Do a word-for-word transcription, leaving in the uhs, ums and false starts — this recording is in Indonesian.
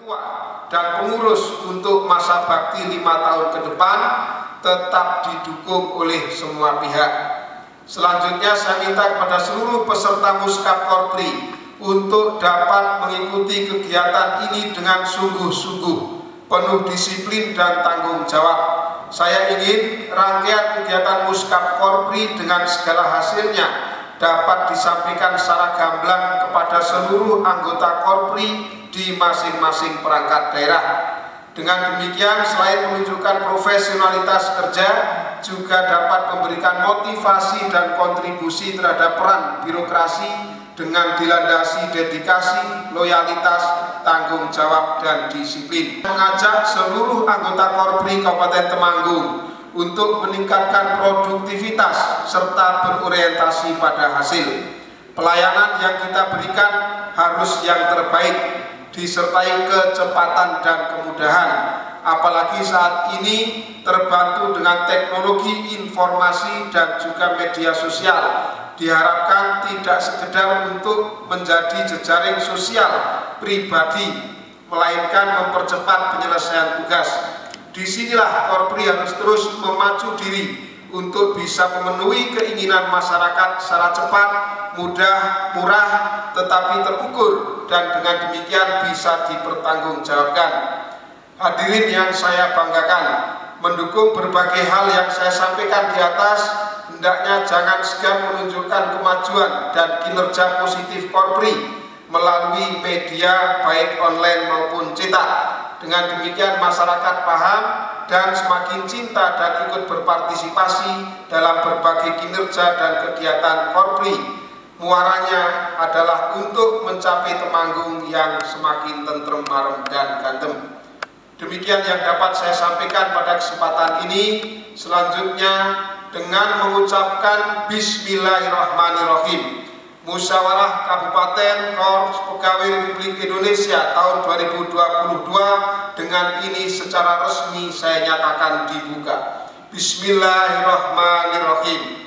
ketua dan pengurus untuk masa bakti lima tahun ke depan tetap didukung oleh semua pihak. Selanjutnya saya minta kepada seluruh peserta Muskap Korpri untuk dapat mengikuti kegiatan ini dengan sungguh-sungguh, penuh disiplin dan tanggung jawab. Saya ingin rangkaian kegiatan Muskap Korpri dengan segala hasilnya dapat disampaikan secara gamblang kepada seluruh anggota Korpri di masing-masing perangkat daerah. Dengan demikian, selain menunjukkan profesionalitas kerja, juga dapat memberikan motivasi dan kontribusi terhadap peran birokrasi dengan dilandasi dedikasi, loyalitas, tanggung jawab, dan disiplin. Mengajak seluruh anggota Korpri Kabupaten Temanggung untuk meningkatkan produktivitas serta berorientasi pada hasil. Pelayanan yang kita berikan harus yang terbaik, disertai kecepatan dan kemudahan, apalagi saat ini terbantu dengan teknologi informasi dan juga media sosial. Diharapkan tidak sekedar untuk menjadi jejaring sosial pribadi, melainkan mempercepat penyelesaian tugas. Disinilah Korpri harus terus memacu diri untuk bisa memenuhi keinginan masyarakat secara cepat, mudah, murah, tetapi terukur, dan dengan demikian bisa dipertanggungjawabkan. Hadirin yang saya banggakan, mendukung berbagai hal yang saya sampaikan di atas, hendaknya jangan segan menunjukkan kemajuan dan kinerja positif Korpri melalui media baik online maupun cetak. Dengan demikian masyarakat paham dan semakin cinta dan ikut berpartisipasi dalam berbagai kinerja dan kegiatan Korpri. Muaranya adalah untuk mencapai Temanggung yang semakin tentrem, marem, dan ganteng. Demikian yang dapat saya sampaikan pada kesempatan ini. Selanjutnya dengan mengucapkan Bismillahirrahmanirrahim. Musyawarah Kabupaten Korps Pegawai Republik Indonesia tahun dua ribu dua puluh dua dengan ini secara resmi saya nyatakan dibuka. Bismillahirrahmanirrahim.